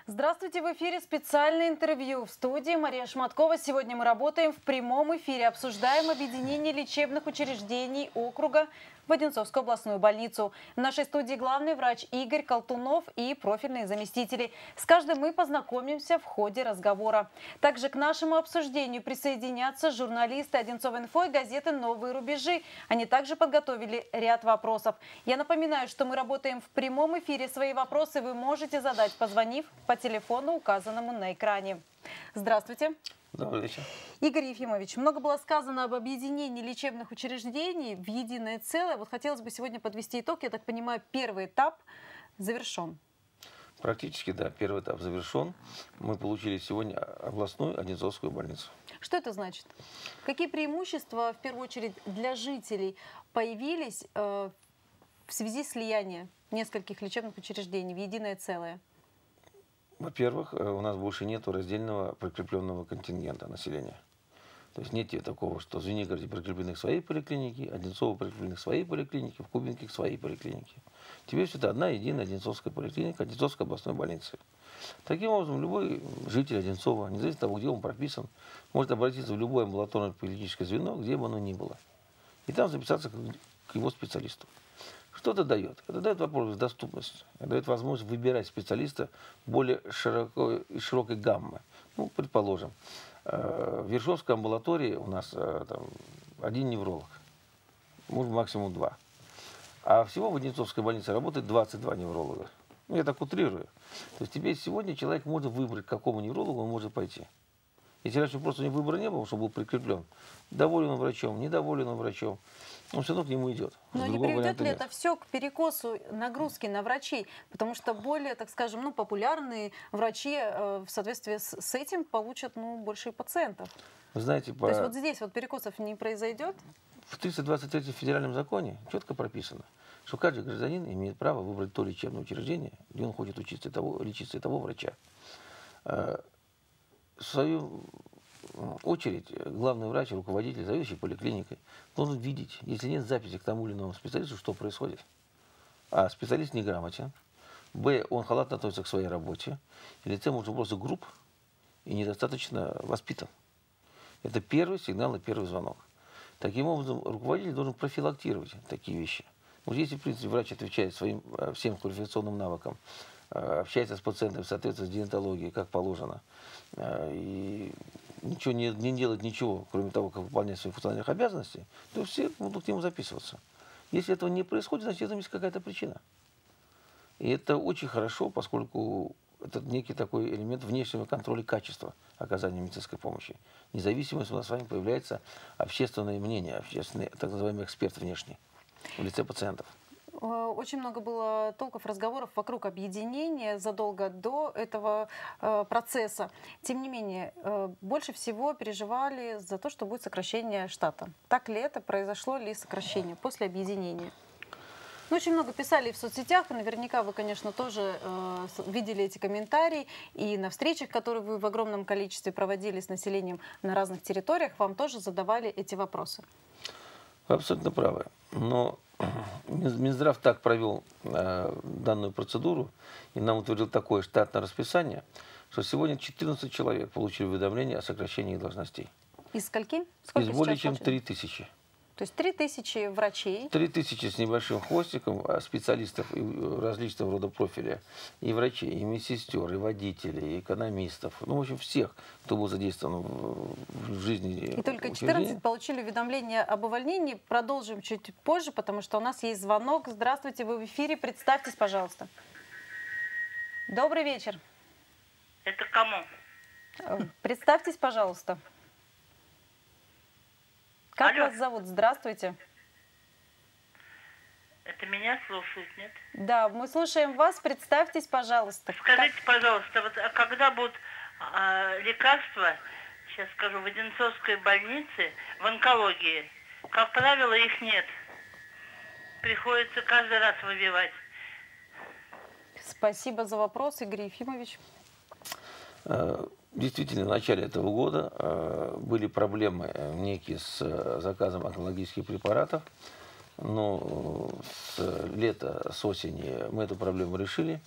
Здравствуйте, в эфире специальное интервью. В студии Мария Шматкова. Сегодня мы работаем в прямом эфире. Обсуждаем объединение лечебных учреждений округа в Одинцовскую областную больницу. В нашей студии главный врач Игорь Колтунов и профильные заместители. С каждым мы познакомимся в ходе разговора. Также к нашему обсуждению присоединятся журналисты Одинцов-Инфо и газеты «Новые рубежи». Они также подготовили ряд вопросов. Я напоминаю, что мы работаем в прямом эфире. Свои вопросы вы можете задать, позвонив по телефону, указанному на экране. Здравствуйте. Добрый вечер. Игорь Ефимович, много было сказано об объединении лечебных учреждений в единое целое. Вот хотелось бы сегодня подвести итог. Я так понимаю, первый этап завершен. Практически, да, первый этап завершен. Мы получили сегодня областную Одинцовскую больницу. Что это значит? Какие преимущества, в первую очередь, для жителей появились в связи с слиянием нескольких лечебных учреждений в единое целое? Во-первых, у нас больше нет раздельного прикрепленного контингента населения. То есть нет такого, что в Звенигороде прикреплены к своей поликлинике, Одинцово прикреплены к своей поликлинике, в Кубинке к своей поликлинике. Теперь все это одна единая Одинцовская поликлиника, Одинцовской областной больницы. Таким образом, любой житель Одинцова, независимо от того, где он прописан, может обратиться в любое амбулаторное поликлиническое звено, где бы оно ни было. И там записаться к его специалисту. Что это дает? Это дает возможность доступности, это дает возможность выбирать специалиста более широкой гаммы. Ну, предположим, в Ершовской амбулатории у нас там, один невролог, может максимум два. А всего в Одинцовской больнице работает 22 невролога. Ну, я так утрирую. То есть теперь сегодня человек может выбрать, к какому неврологу он может пойти. Если раньше просто у него выбора не было, чтобы был прикреплен, доволен он врачом, недоволен он врачом, он все равно к нему идет. Но не приведет ли это все к перекосу нагрузки на врачей? Потому что более, так скажем, ну, популярные врачи в соответствии с этим получат большие пациентов. Вы знаете, То есть вот здесь вот перекосов не произойдет? В 323 федеральном законе четко прописано, что каждый гражданин имеет право выбрать то лечебное учреждение, где он хочет учиться лечиться, и того врача. В свою очередь, главный врач, руководитель, заведующий поликлиникой, должен видеть, если нет записи к тому или иному специалисту, что происходит. А специалист неграмотен, б, он халатно относится к своей работе, или с, может, просто груб и недостаточно воспитан. Это первый сигнал и первый звонок. Таким образом, руководитель должен профилактировать такие вещи. Вот если, в принципе, врач отвечает своим всем квалификационным навыкам, общается с пациентом в соответствии с диентологией, как положено, и ничего не делать ничего, кроме того, как выполнять свои функциональных обязанностей, то все будут к нему записываться. Если этого не происходит, значит, это есть какая-то причина. И это очень хорошо, поскольку это некий такой элемент внешнего контроля качества оказания медицинской помощи. Независимость у нас с вами появляется общественное мнение, общественный, так называемый эксперт внешний в лице пациентов. Очень много было толков, разговоров вокруг объединения задолго до этого процесса. Тем не менее, больше всего переживали за то, что будет сокращение штата. Так ли это? Произошло ли сокращение после объединения? Ну, очень много писали в соцсетях, и наверняка вы, конечно, тоже видели эти комментарии. И на встречах, которые вы в огромном количестве проводили с населением на разных территориях, вам тоже задавали эти вопросы. Вы абсолютно правы. Но Минздрав так провел данную процедуру и нам утвердил такое штатное расписание, что сегодня 14 человек получили уведомление о сокращении должностей. Из скольки? Из более чем 3000. То есть 3000 врачей. 3000 с небольшим хвостиком специалистов различного рода профиля. И врачей, и медсестер, и водителей, и экономистов. Ну, в общем, всех, кто был задействован в жизни. И только 14 получили уведомление об увольнении. Продолжим чуть позже, потому что у нас есть звонок. Здравствуйте, вы в эфире. Представьтесь, пожалуйста. Добрый вечер. Это кому? Представьтесь, пожалуйста. Как Алло. вас зовут? Здравствуйте. Это меня слушают, нет? Да, мы слушаем вас. Представьтесь, пожалуйста. Скажите, пожалуйста, вот, а когда будут лекарства, сейчас скажу, в Одинцовской больнице, в онкологии? Как правило, их нет. Приходится каждый раз выбивать. Спасибо за вопрос, Игорь Ефимович. Действительно, в начале этого года были проблемы некие с заказом онкологических препаратов. Но с лета, с осени мы эту проблему решили.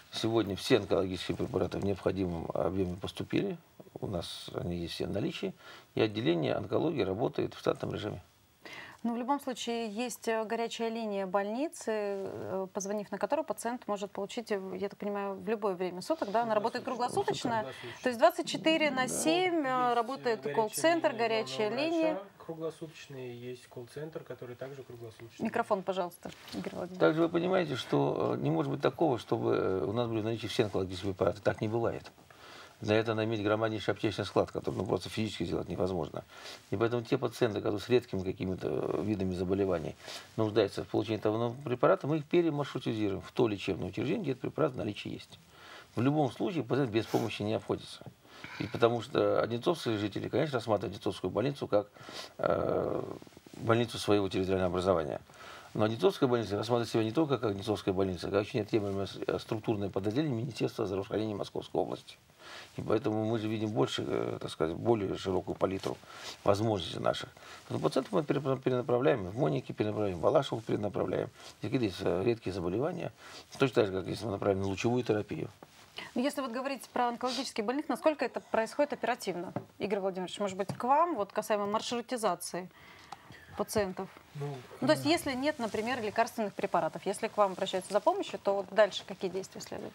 Сегодня все онкологические препараты в необходимом объеме поступили. У нас они есть все в наличии. И отделение онкологии работает в штатном режиме. Ну, в любом случае, есть горячая линия больницы, позвонив на которую пациент может получить, я так понимаю, в любое время суток, да? Она работает круглосуточно. То есть 24/7 работает колл-центр, горячая линия. Круглосуточный, есть колл-центр, который также круглосуточный. Микрофон, пожалуйста, Игорь Владимирович. Также вы понимаете, что не может быть такого, чтобы у нас были в наличии все онкологические препараты. Так не бывает. Для этого надо иметь громаднейший аптечный склад, который просто физически сделать невозможно. И поэтому те пациенты, которые с редкими какими-то видами заболеваний нуждаются в получении этого препарата, мы их перемаршрутизируем в то лечебное учреждение, где этот препарат в наличии есть. В любом случае пациент без помощи не обходится. И потому что одинцовские жители, конечно, рассматривают Одинцовскую больницу как больницу своего территориального образования. Но Одинцовская больница рассматривает себя не только как Одинцовская больница, а как очень отъемлемое структурное подразделение Министерства здравоохранения Московской области. И поэтому мы же видим больше, так сказать, более широкую палитру возможностей наших. Но пациентов мы перенаправляем, в Моники перенаправляем, в Балашиху перенаправляем. Какие-то есть редкие заболевания, точно так же, как если мы направим на лучевую терапию. Но если вот говорить про онкологические больных, насколько это происходит оперативно? Игорь Владимирович, может быть, к вам, вот касаемо маршрутизации пациентов? То есть если нет, например, лекарственных препаратов, если к вам обращаются за помощью, то вот дальше какие действия следуют?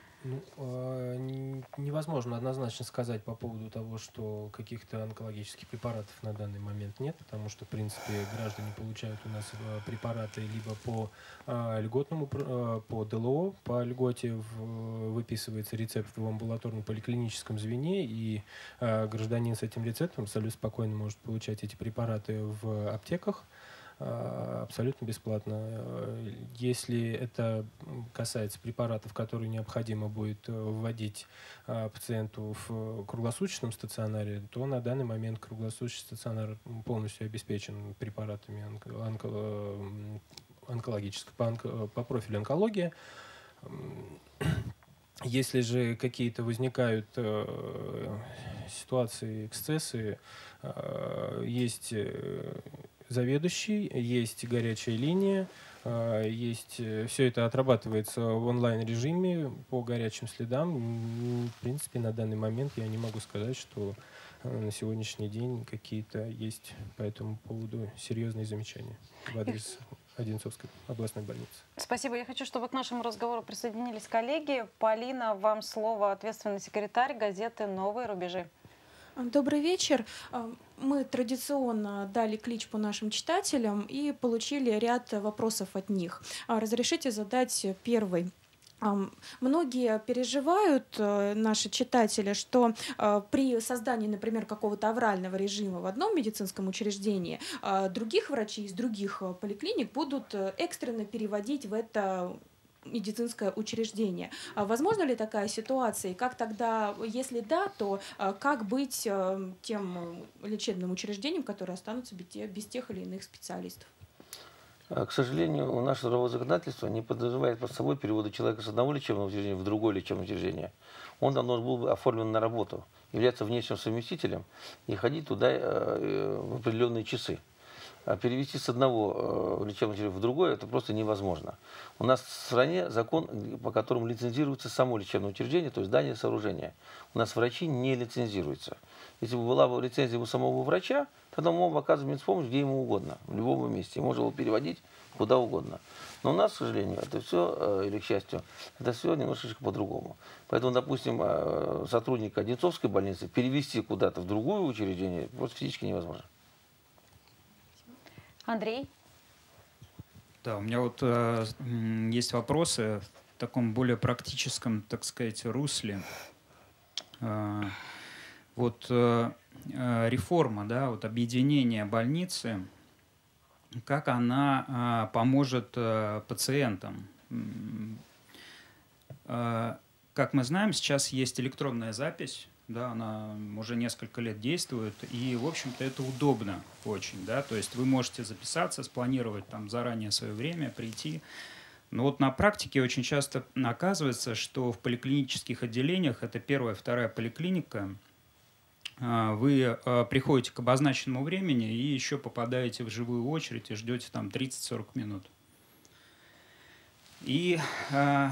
Невозможно однозначно сказать по поводу того, что каких-то онкологических препаратов на данный момент нет, потому что, в принципе, граждане получают у нас препараты либо по льготному, по ДЛО, по льготе выписывается рецепт в амбулаторном поликлиническом звене, и гражданин с этим рецептом абсолютно спокойно может получать эти препараты в аптеках абсолютно бесплатно. Если это касается препаратов, которые необходимо будет вводить пациенту в круглосуточном стационаре, то на данный момент круглосуточный стационар полностью обеспечен препаратами онкологических по профилю онкология. Если же какие-то возникают ситуации, эксцессы, есть заведующий, есть горячая линия, есть, все это отрабатывается в онлайн-режиме по горячим следам. В принципе, на данный момент я не могу сказать, что на сегодняшний день какие-то есть по этому поводу серьезные замечания в адрес Одинцовской областной больницы. Спасибо. Я хочу, чтобы к нашему разговору присоединились коллеги. Полина, вам слово, ответственный секретарь газеты «Новые рубежи». Добрый вечер. Мы традиционно дали клич по нашим читателям и получили ряд вопросов от них. Разрешите задать первый. Многие переживают, наши читатели, что при создании, например, какого-то аврального режима в одном медицинском учреждении других врачей из других поликлиник будут экстренно переводить в это медицинское учреждение. Возможно ли такая ситуация? И как тогда, если да, то как быть тем лечебным учреждением, которые останутся без тех или иных специалистов? К сожалению, наше трудовое законодательство не подразумевает под собой перевода человека с одного лечебного учреждения в другое лечебное учреждение. Он там должен был бы оформлен на работу, являться внешним совместителем и ходить туда в определенные часы. А перевести с одного лечебного учреждения в другое это просто невозможно. У нас в стране закон, по которому лицензируется само лечебное учреждение, то есть здание, сооружение. У нас врачи не лицензируются. Если бы была лицензия у самого врача, тогда он мог бы оказывать медпомощь где ему угодно, в любом месте. Можно его переводить куда угодно. Но у нас, к сожалению, это все, или к счастью, это все немножечко по-другому. Поэтому, допустим, сотрудника Одинцовской больницы перевести куда-то в другое учреждение просто физически невозможно. Андрей? Да, у меня вот есть вопросы в таком более практическом, так сказать, русле. Вот реформа, да, вот объединение больницы, как она поможет пациентам? Как мы знаем, сейчас есть электронная запись. Да, она уже несколько лет действует, и, в общем-то, это удобно очень, да, то есть вы можете записаться, спланировать там заранее свое время, прийти. Но вот на практике очень часто оказывается, что в поликлинических отделениях, это первая, вторая поликлиника, вы приходите к обозначенному времени и еще попадаете в живую очередь и ждете там 30-40 минут. И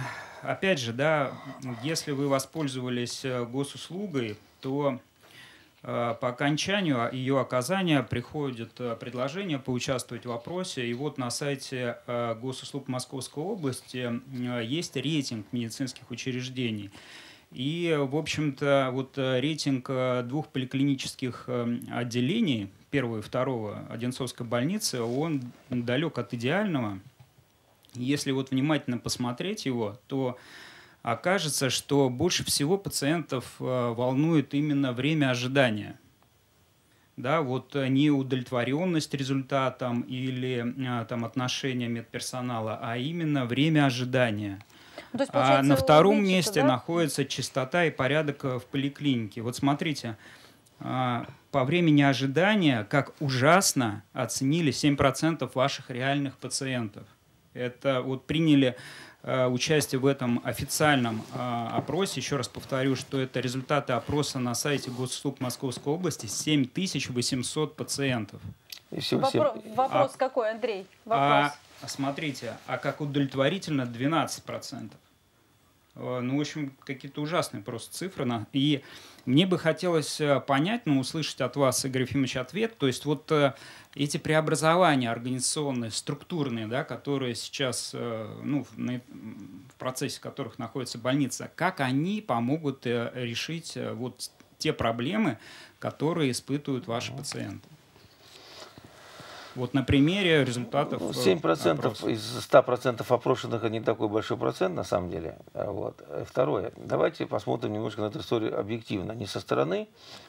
опять же, да, если вы воспользовались госуслугой, то по окончанию ее оказания приходит предложение поучаствовать в вопросе. И вот на сайте Госуслуг Московской области есть рейтинг медицинских учреждений. И, в общем-то, вот рейтинг 2 поликлинических отделений, 1 и 2 Одинцовской больницы, он далек от идеального. Если вот внимательно посмотреть его, то окажется, что больше всего пациентов волнует именно время ожидания. Да, вот не удовлетворенность результатом или там, отношение медперсонала, а именно время ожидания. То есть, А на втором месте да? находится чистота и порядок в поликлинике. Вот смотрите, по времени ожидания, как ужасно оценили 7% ваших реальных пациентов. Это вот приняли участие в этом официальном опросе. Еще раз повторю, что это результаты опроса на сайте Госуслуг Московской области. 7800 пациентов. Вопрос какой, Андрей? Вопрос. Смотрите, а как удовлетворительно 12%. Ну, в общем, какие-то ужасные просто цифры. И мне бы хотелось понять, услышать от вас, Игорь Ефимович, ответ. То есть вот эти преобразования организационные, структурные, да, которые сейчас, в процессе которых находится больница, как они помогут решить вот те проблемы, которые испытывают ваши пациенты? Вот на примере результатов 7% из 100% опрошенных — это не такой большой процент на самом деле. Вот. Второе. Давайте посмотрим немножко на эту историю объективно. Не со стороны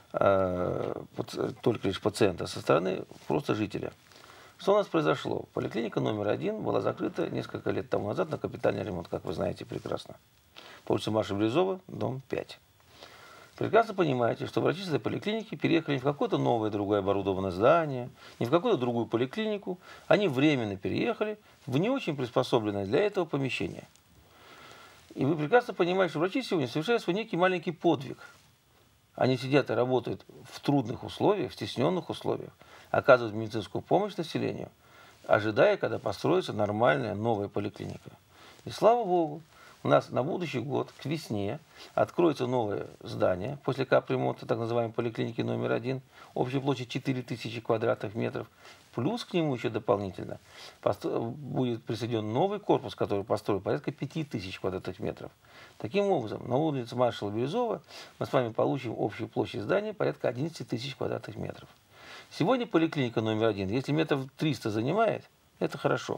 только лишь пациента, а со стороны просто жителя. Что у нас произошло? Поликлиника номер 1 была закрыта несколько лет тому назад на капитальный ремонт, как вы знаете прекрасно. По улице Маши Березова, дом 5. Прекрасно понимаете, что врачи с этой поликлиники переехали не в какое-то новое другое оборудованное здание, не в какую-то другую поликлинику. Они временно переехали в не очень приспособленное для этого помещение. И вы прекрасно понимаете, что врачи сегодня совершают свой некий маленький подвиг. Они сидят и работают в трудных условиях, в стесненных условиях, оказывают медицинскую помощь населению, ожидая, когда построится нормальная новая поликлиника. И слава богу, у нас на будущий год, к весне, откроется новое здание после капремонта, так называемой поликлиники номер 1, общей площадь 4000 квадратных метров. Плюс к нему еще дополнительно будет присоединен новый корпус, который построен порядка 5000 квадратных метров. Таким образом, на улице маршала Березова мы с вами получим общую площадь здания порядка 11 тысяч квадратных метров. Сегодня поликлиника номер 1, если метров 300 занимает, это хорошо.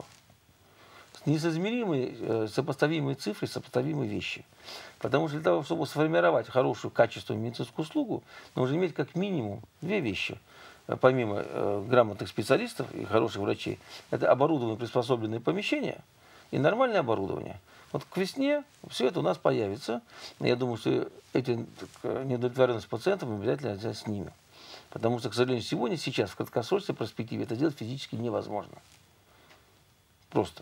Несоизмеримые, сопоставимые цифры, сопоставимые вещи. Потому что для того, чтобы сформировать хорошую, качественную медицинскую услугу, нужно иметь как минимум 2 вещи. Помимо грамотных специалистов и хороших врачей, это оборудованные, приспособленные помещения и нормальное оборудование. Вот к весне все это у нас появится. Я думаю, что эти неудовлетворенность пациентов мы обязательно снимем. Потому что, к сожалению, сегодня, сейчас, в краткосрочной перспективе это сделать физически невозможно. Просто.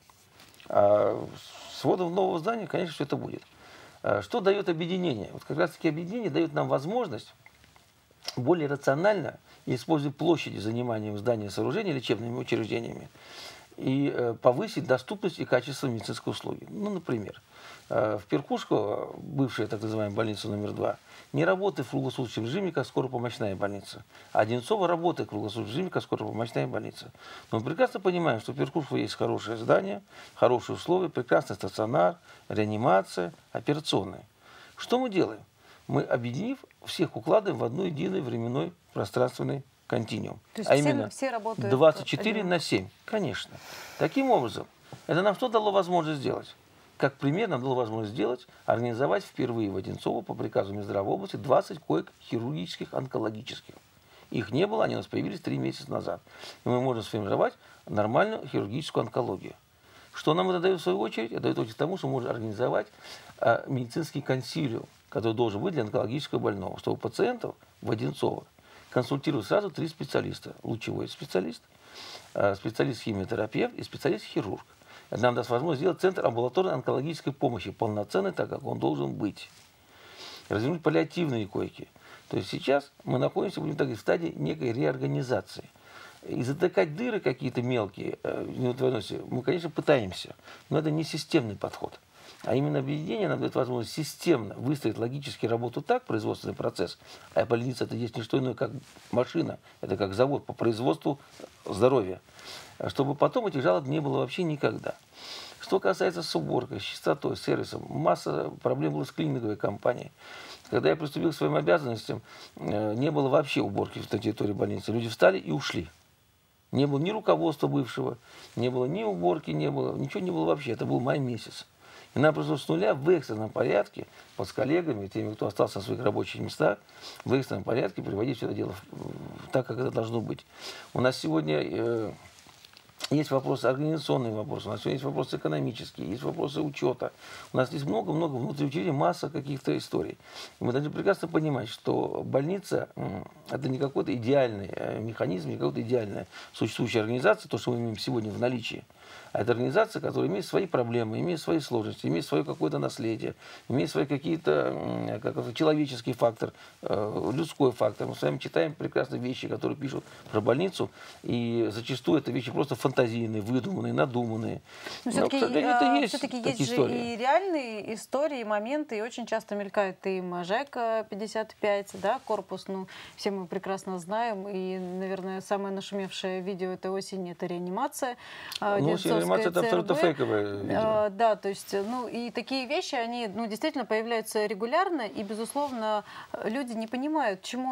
А с вводом нового здания, конечно, все это будет. Что дает объединение? Вот как раз-таки объединение дает нам возможность более рационально, используя площади заниманием здания сооружения лечебными учреждениями, и повысить доступность и качество медицинской услуги. Ну, например, в Перкушково, бывшая так называемая больница номер 2, не работает в круглосуточном режиме, как скоропомощная больница. А Одинцово работает в круглосуточном режиме, как скоропомощная больница. Но мы прекрасно понимаем, что в Перкушково есть хорошее здание, хорошие условия, прекрасный стационар, реанимация, операционная. Что мы делаем? Мы, объединив, всех укладываем в одну единый временной пространственный континуум. То есть а именно все работают 24/7, конечно. Таким образом, это нам что дало возможность сделать? Как пример нам дало возможность сделать, организовать впервые в Одинцово по приказу Минздрава области 20 коек хирургических, онкологических. Их не было, они у нас появились 3 месяца назад. И мы можем сформировать нормальную хирургическую онкологию. Что нам это дает в свою очередь? Это дает к тому, что мы можем организовать медицинский консилиум, который должен быть для онкологического больного, чтобы пациентов в Одинцово консультировать сразу 3 специалиста. Лучевой специалист, специалист-химиотерапевт и специалист-хирург. Это нам даст возможность сделать центр амбулаторной онкологической помощи, полноценный, так как он должен быть. Развернуть паллиативные койки. То есть сейчас мы находимся, будем так говорить, в стадии некой реорганизации. И затыкать дыры какие-то мелкие неудовлетворенности мы, конечно, пытаемся, но это не системный подход. А именно объединение нам дает возможность системно выстроить логически работу так, производственный процесс, а больница это есть не что иное, как машина, это как завод по производству здоровья, чтобы потом этих жалоб не было вообще никогда. Что касается с уборкой, с чистотой, с сервисом, масса проблем было с клининговой компанией. Когда я приступил к своим обязанностям, не было вообще уборки на территории больницы. Люди встали и ушли. Не было ни руководства бывшего, не было ни уборки, не было, ничего не было вообще. Это был май месяц. И нам просто с нуля в экстренном порядке, с коллегами, теми, кто остался на своих рабочих местах, в экстренном порядке приводить все это дело так, как это должно быть. У нас сегодня есть вопросы организационные вопросы, у нас есть вопросы экономические, есть вопросы учета. У нас есть много-много внутриучреждений, масса каких-то историй. И мы должны прекрасно понимать, что больница – это не какой-то идеальный механизм, не какая-то идеальная существующая организация, то, что мы имеем сегодня в наличии. А это организация, которая имеет свои проблемы, имеет свои сложности, имеет свое какое-то наследие, имеет свои какие-то человеческий фактор, людской фактор. Мы с вами читаем прекрасные вещи, которые пишут про больницу, и зачастую это вещи просто фантазийные, выдуманные, надуманные. Но все-таки есть же и реальные истории, моменты, и очень часто мелькает и МАЖЭК 55, да, корпус, ну, все мы прекрасно знаем, и, наверное, самое нашумевшее видео этой осени – это реанимация. Реанимация – это абсолютно фейковое видео. Да, то есть, ну, и такие вещи, они, ну, действительно появляются регулярно, и, безусловно, люди не понимают, чему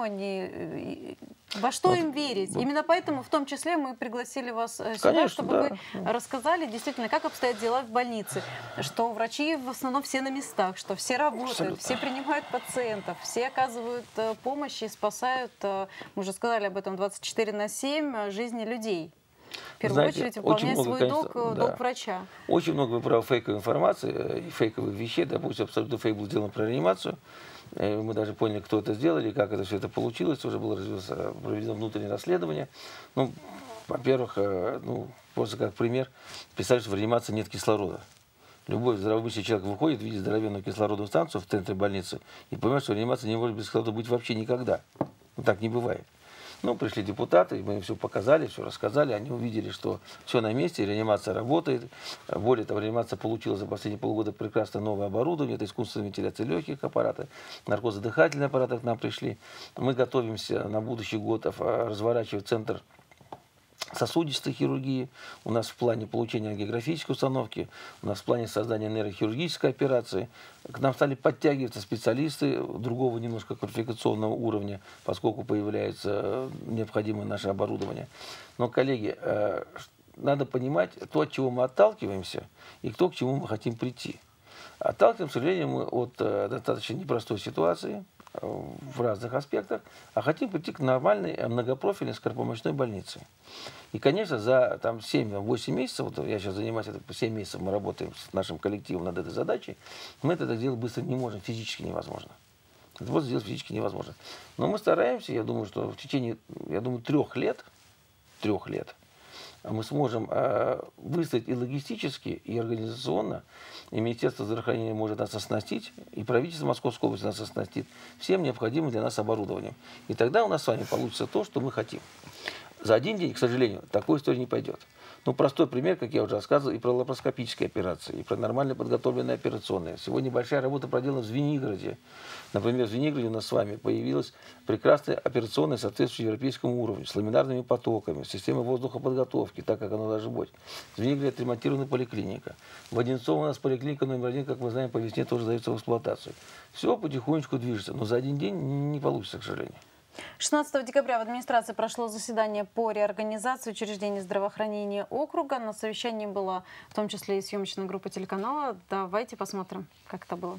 они, во что им верить. Именно поэтому, в том числе, мы пригласили вас сюда, конечно, чтобы вы рассказали действительно, как обстоят дела в больнице, что врачи в основном все на местах, что все работают, абсолютно. Все принимают пациентов, все оказывают помощь и спасают, мы уже сказали об этом, 24/7 жизни людей. В первую очередь выполнять свой долг врача. Очень много, вы правы, фейковой информации и фейковых вещей. Допустим, абсолютно фейк был сделан про реанимацию. Мы даже поняли, кто это сделал и как это все это получилось. Уже было проведено внутреннее расследование. Ну, во-первых, ну, просто как пример, представьте, что в реанимации нет кислорода. Любой здравомыслящий человек выходит, видит здоровенную кислородную станцию в центре больницы и понимает, что реанимация не может без кислорода быть вообще никогда. Ну, так не бывает. Ну, пришли депутаты, мы им все показали, все рассказали, они увидели, что все на месте, реанимация работает. Более того, реанимация получила за последние полгода прекрасное новое оборудование, это искусственная вентиляция легких аппараты, наркозодыхательные аппараты к нам пришли. Мы готовимся на будущий год разворачивать центр сосудистой хирургии, у нас в плане получения ангиографической установки, у нас в плане создания нейрохирургической операции. К нам стали подтягиваться специалисты другого немножко квалификационного уровня, поскольку появляется необходимое наше оборудование. Но, коллеги, надо понимать то, от чего мы отталкиваемся, и то, к чему мы хотим прийти. Отталкиваемся, к сожалению, мы от достаточно непростой ситуации в разных аспектах, а хотим прийти к нормальной многопрофильной скоропомощной больнице. И, конечно, за 7-8 месяцев, вот я сейчас занимаюсь, 7 месяцев мы работаем с нашим коллективом над этой задачей, мы это сделать быстро не можем, физически невозможно. Это просто сделать физически невозможно. Но мы стараемся, я думаю, что в течение, 3 лет, мы сможем выстроить и логистически, и организационно, и Министерство здравоохранения может нас оснастить, и правительство Московской области нас оснастит всем необходимым для нас оборудованием. И тогда у нас с вами получится то, что мы хотим. За один день, к сожалению, такой истории не пойдет. Ну, простой пример, как я уже рассказывал, и про лапароскопические операции, и про нормально подготовленные операционные. Сегодня большая работа проделана в Звенигороде. Например, в Звенигороде у нас с вами появилась прекрасная операционная, соответствующая европейскому уровню, с ламинарными потоками, с системой воздухоподготовки, так как оно должно быть. В Звенигороде отремонтирована поликлиника. В Одинцово у нас поликлиника номер 1, как мы знаем, по весне тоже дается в эксплуатацию. Все потихонечку движется, но за один день не получится, к сожалению. 16 декабря в администрации прошло заседание по реорганизации учреждений здравоохранения округа. На совещании была в том числе и съемочная группа телеканала. Давайте посмотрим, как это было.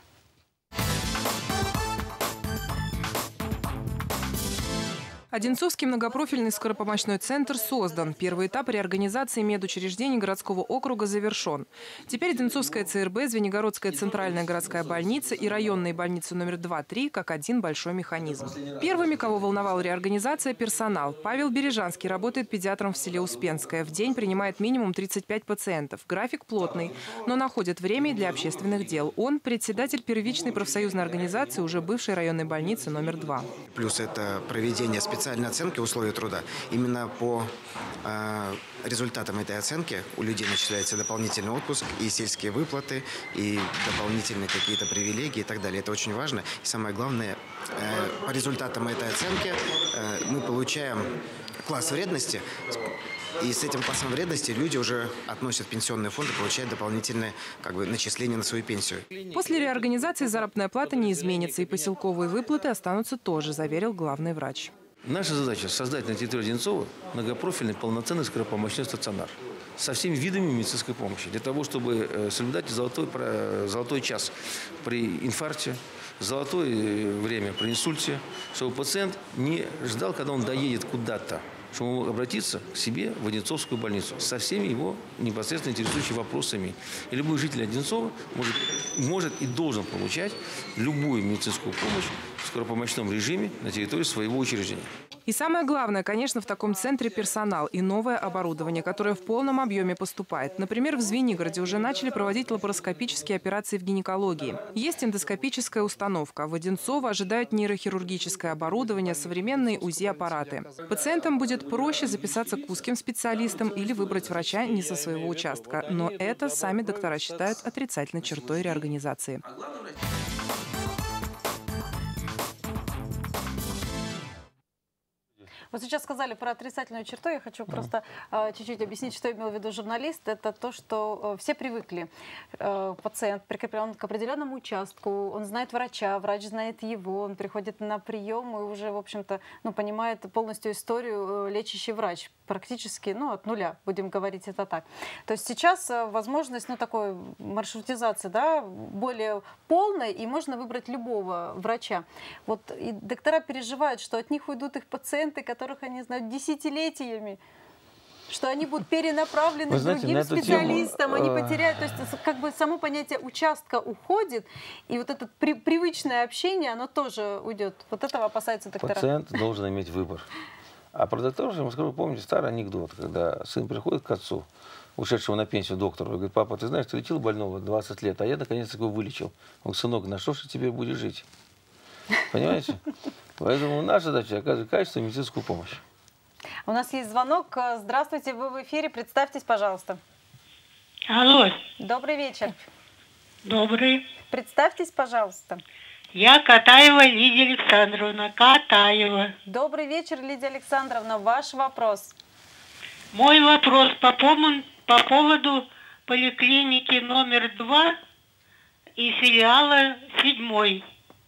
Одинцовский многопрофильный скоропомощной центр создан. Первый этап реорганизации медучреждений городского округа завершен. Теперь Одинцовская ЦРБ, Звенигородская центральная городская больница и районные больницы номер 2-3 как один большой механизм. Первыми, кого волновала реорганизация – персонал. Павел Бережанский работает педиатром в селе Успенское. В день принимает минимум 35 пациентов. График плотный, но находит время и для общественных дел. Он – председатель первичной профсоюзной организации уже бывшей районной больницы номер 2. Плюс это проведение специальных официальной оценки условий труда. Именно по результатам этой оценки у людей начисляется дополнительный отпуск, и сельские выплаты, и дополнительные какие-то привилегии и так далее. Это очень важно. И самое главное, по результатам этой оценки мы получаем класс вредности. И с этим классом вредности люди уже относят в пенсионный фонд и получают дополнительное начисление на свою пенсию. После реорганизации заработная плата не изменится, и поселковые выплаты останутся тоже, заверил главный врач. Наша задача – создать на территории Одинцова многопрофильный, полноценный скоропомощной стационар со всеми видами медицинской помощи, для того, чтобы соблюдать золотой час при инфаркте, золотое время при инсульте, чтобы пациент не ждал, когда он доедет куда-то, чтобы он мог обратиться к себе в Одинцовскую больницу со всеми его непосредственно интересующими вопросами. И любой житель Одинцова может и должен получать любую медицинскую помощь в скоропомощном режиме на территории своего учреждения. И самое главное, конечно, в таком центре персонал и новое оборудование, которое в полном объеме поступает. Например, в Звенигороде уже начали проводить лапароскопические операции в гинекологии. Есть эндоскопическая установка. В Одинцово ожидают нейрохирургическое оборудование, современные УЗИ-аппараты. Пациентам будет проще записаться к узким специалистам или выбрать врача не со своего участка. Но это сами доктора считают отрицательной чертой реорганизации. Вот сейчас сказали про отрицательную черту. Я хочу просто чуть-чуть объяснить, что имел в виду журналист. Это то, что все привыкли. Пациент прикреплен к определенному участку, он знает врача, врач знает его, он приходит на прием и уже, в общем-то, понимает полностью историю лечащий врач. Практически, от нуля, будем говорить это так. То есть сейчас возможность, такой маршрутизации, да, более полной, и можно выбрать любого врача. Вот и доктора переживают, что от них уйдут их пациенты, которых они знают десятилетиями, что они будут перенаправлены к другим специалистам, они потеряют, то есть само понятие участка уходит, и вот это привычное общение, оно тоже уйдет. Вот этого опасаются доктора. Пациент должен иметь выбор. А про докторов, я вам скажу, помните старый анекдот, когда сын приходит к отцу, ушедшего на пенсию доктору, и говорит: папа, ты знаешь, ты лечил больного 20 лет, а я наконец-то его вылечил. Он говорит: сынок, на что же тебе будешь жить? Понимаете? Поэтому наша задача — оказывать качественную медицинскую помощь. У нас есть звонок. Здравствуйте, вы в эфире. Представьтесь, пожалуйста. Алло. Добрый вечер. Добрый. Представьтесь, пожалуйста. Я Катаева Лидия Александровна. Катаева. Добрый вечер, Лидия Александровна. Ваш вопрос. Мой вопрос по поводу поликлиники номер 2 и филиала 7.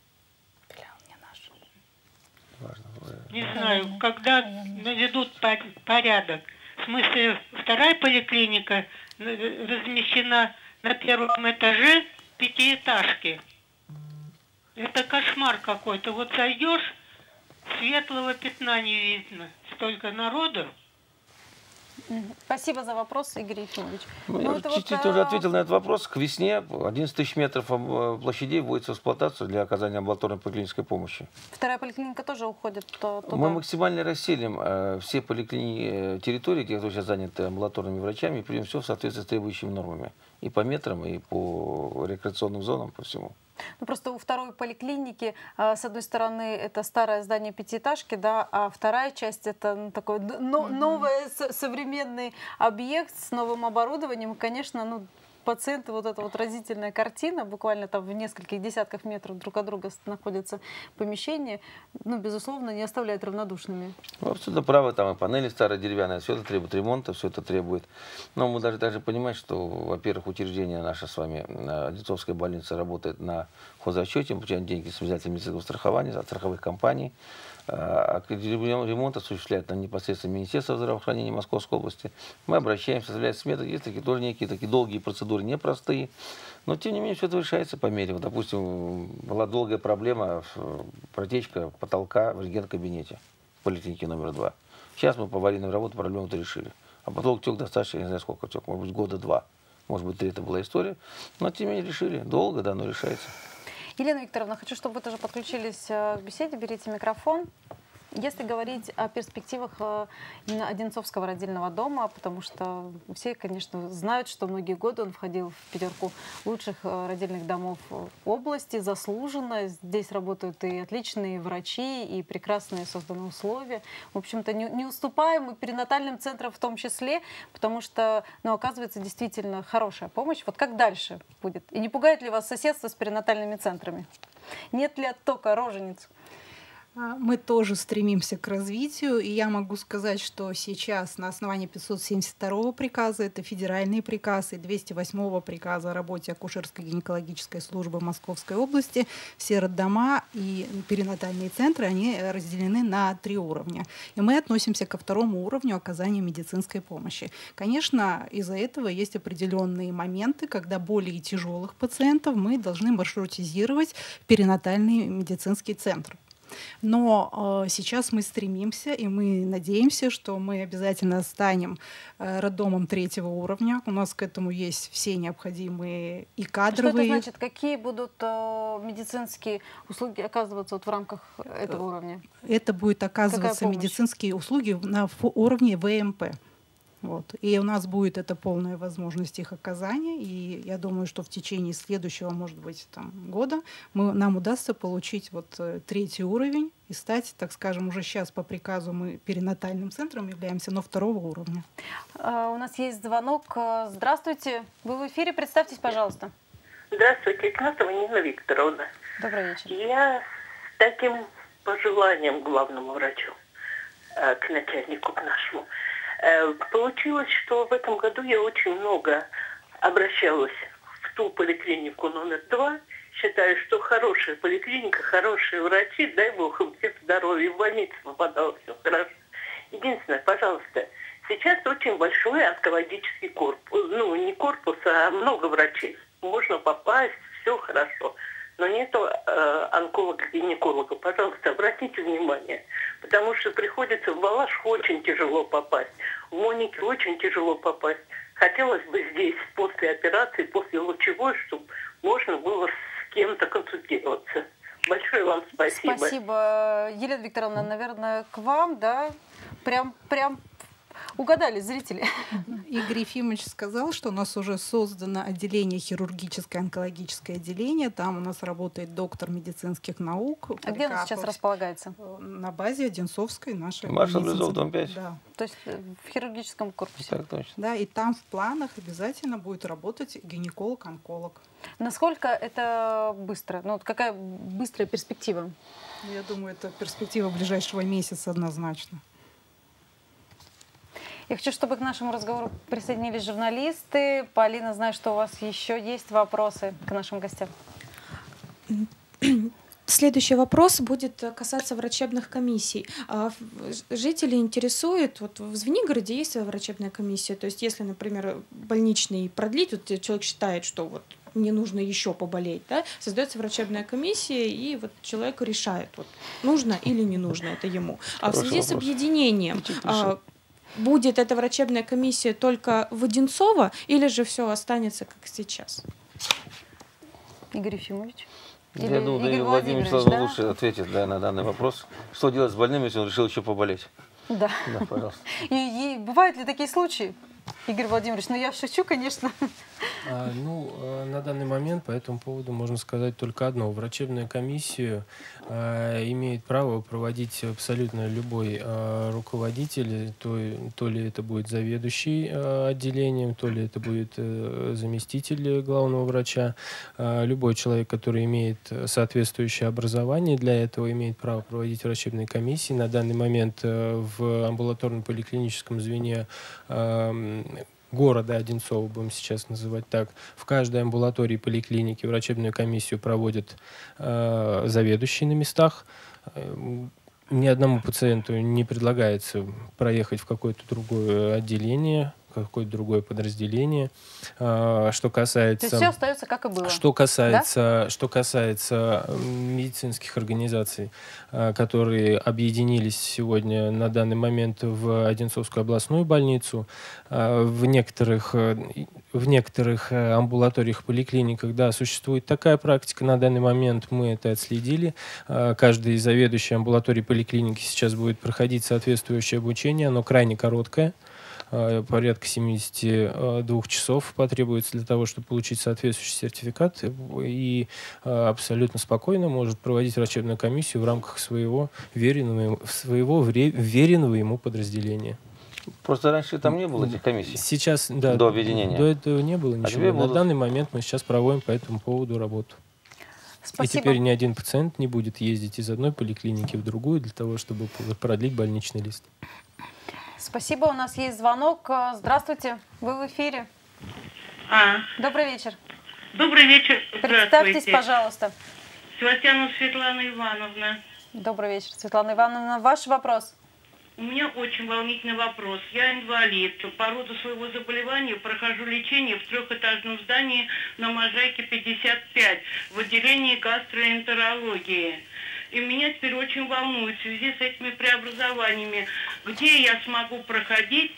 Не знаю, когда наведут порядок. В смысле, вторая поликлиника размещена на первом этаже пятиэтажки. Это кошмар какой-то. Вот зайдешь, светлого пятна не видно. Столько народу. Спасибо за вопрос, Игорь Ефимович. Я чуть-чуть уже ответил на этот вопрос. К весне 11 тысяч метров площадей вводится в эксплуатацию для оказания амбулаторной поликлинической помощи. Вторая поликлиника тоже уходит туда? Мы максимально расселим все поликлиники территории, где сейчас заняты амбулаторными врачами, и примем все в соответствии с требующими нормами. И по метрам, и по рекреационным зонам, по всему. Просто у второй поликлиники, с одной стороны, это старое здание пятиэтажки, да, а вторая часть — это такой новый современный объект с новым оборудованием. Конечно, пациенты, вот эта вот разительная картина, буквально там в нескольких десятках метров друг от друга находятся помещения, безусловно, не оставляет равнодушными. Абсолютно правы, там и панели старые деревянные, все это требует ремонта, все это требует. Но мы должны также понимать, что, во-первых, учреждение наше с вами, Одинцовская больница, работает на хозрасчете, мы получаем деньги с обязательным медицинского страхования от страховых компаний. А ремонт осуществляет непосредственно Министерство здравоохранения Московской области. Мы обращаемся, составляют сметы, есть тоже некие такие долгие процедуры, непростые. Но, тем не менее, все это решается по мере. Вот, допустим, была долгая проблема, протечка потолка в рентген-кабинете в поликлинике номер 2. Сейчас мы по аварийной работе проблему это решили. А потолок тек достаточно, я не знаю, сколько тек, может быть, года 2, может быть, 3 это была история. Но, тем не менее, решили. Долго, да, но решается. Елена Викторовна, хочу, чтобы вы тоже подключились к беседе. Берите микрофон. Если говорить о перспективах именно Одинцовского родильного дома, потому что все, конечно, знают, что многие годы он входил в пятерку лучших родильных домов области, заслуженно. Здесь работают и отличные врачи, и прекрасные созданы условия. В общем-то, не уступаем и перинатальным центрам в том числе, потому что, ну, оказывается, действительно хорошая помощь. Вот как дальше будет? И не пугает ли вас соседство с перинатальными центрами? Нет ли оттока рожениц? Мы тоже стремимся к развитию, и я могу сказать, что сейчас на основании 572 приказа, это федеральный приказ, и 208 приказа о работе акушерской гинекологической службы Московской области, все роддома и перинатальные центры, они разделены на 3 уровня. И мы относимся ко 2-му уровню оказания медицинской помощи. Конечно, из-за этого есть определенные моменты, когда более тяжелых пациентов мы должны маршрутизировать в перинатальный медицинский центр. Но сейчас мы стремимся, и мы надеемся, что мы обязательно станем роддомом 3-го уровня. У нас к этому есть все необходимые и кадровые. Что это значит? Какие будут медицинские услуги оказываться вот в рамках этого уровня? Это будет оказываться медицинские услуги на уровне ВМП. Вот. И у нас будет это полная возможность их оказания. И я думаю, что в течение следующего, может быть, года нам удастся получить вот 3-й уровень и стать, так скажем, уже сейчас по приказу мы перинатальным центром являемся, но 2-го уровня. У нас есть звонок. Здравствуйте. Вы в эфире. Представьтесь, пожалуйста. Здравствуйте, Игнатова Нина Викторовна. Добрый вечер. Я с таким пожеланием главному врачу, к начальнику, к нашему. Получилось, что в этом году я очень много обращалась в ту поликлинику номер 2. Считаю, что хорошая поликлиника, хорошие врачи, дай бог им всем здоровья, в больницу попадало все хорошо. Единственное, пожалуйста, сейчас очень большой онкологический корпус. Ну, не корпус, а много врачей. Можно попасть, все хорошо. Но нету онколога-гинеколога. Пожалуйста, обратите внимание. Потому что приходится в Балашиху очень тяжело попасть. В Монике очень тяжело попасть. Хотелось бы здесь после операции, после лучевой, чтобы можно было с кем-то консультироваться. Большое вам спасибо. Спасибо. Елена Викторовна, наверное, к вам, да? Прям угадали зрители. Игорь Ефимович сказал, что у нас уже создано отделение хирургическое, онкологическое отделение. Там у нас работает доктор медицинских наук. А где оно сейчас располагается? На базе Одинцовской нашей Маршал больницы. Близов, дом 5. Да. То есть в хирургическом корпусе? Так точно. Да, и там в планах обязательно будет работать гинеколог-онколог. Насколько это быстро? Ну, какая быстрая перспектива? Я думаю, это перспектива ближайшего месяца однозначно. Я хочу, чтобы к нашему разговору присоединились журналисты. Полина, знаю, что у вас еще есть вопросы к нашим гостям. Следующий вопрос будет касаться врачебных комиссий. Жители интересуют, вот в Звенигороде есть своя врачебная комиссия, то есть если, например, больничный продлить, вот человек считает, что вот мне нужно еще поболеть, да, создается врачебная комиссия, и вот человек решает, вот, нужно или не нужно это ему. А в связи с объединением будет эта врачебная комиссия только в Одинцово, или же все останется как сейчас? Игорь Ефимович? Я думаю, Игорь Владимирович лучше ответит на данный вопрос. Что делать с больным, если он решил еще поболеть? Да. Да, пожалуйста. И бывают ли такие случаи? Игорь Владимирович, я шучу, конечно. На данный момент по этому поводу можно сказать только одно. Врачебная комиссия имеет право проводить абсолютно любой руководитель, то ли это будет заведующий отделением, то ли это будет заместитель главного врача. Любой человек, который имеет соответствующее образование, для этого имеет право проводить врачебные комиссии. На данный момент в амбулаторно-поликлиническом звене города Одинцова, будем сейчас называть так, в каждой амбулатории поликлиники врачебную комиссию проводят заведующие на местах. Ни одному пациенту не предлагается проехать в какое-то другое отделение, какое-то другое подразделение. Что касается... То есть все остается как и было? Что касается медицинских организаций, которые объединились сегодня на данный момент в Одинцовскую областную больницу, в некоторых амбулаториях, поликлиниках, да, существует такая практика. На данный момент мы это отследили. Каждый заведующий амбулаторией поликлиники сейчас будет проходить соответствующее обучение. Оно крайне короткое. Порядка 72 часов потребуется для того, чтобы получить соответствующий сертификат, и абсолютно спокойно может проводить врачебную комиссию в рамках своего веренного ему подразделения. Просто раньше там не было этих комиссий? Сейчас, да. До объединения? До этого не было ничего. На данный момент мы сейчас проводим по этому поводу работу. Спасибо. И теперь ни один пациент не будет ездить из одной поликлиники в другую для того, чтобы продлить больничный лист. Спасибо. У нас есть звонок. Здравствуйте. Вы в эфире. Добрый вечер. Добрый вечер. Представьтесь, пожалуйста. Севастьянова Светлана Ивановна. Добрый вечер, Светлана Ивановна. Ваш вопрос. У меня очень волнительный вопрос. Я инвалид. По роду своего заболевания прохожу лечение в трехэтажном здании на Можайке 55 в отделении гастроэнтерологии. И меня теперь очень волнует в связи с этими преобразованиями, где я смогу проходить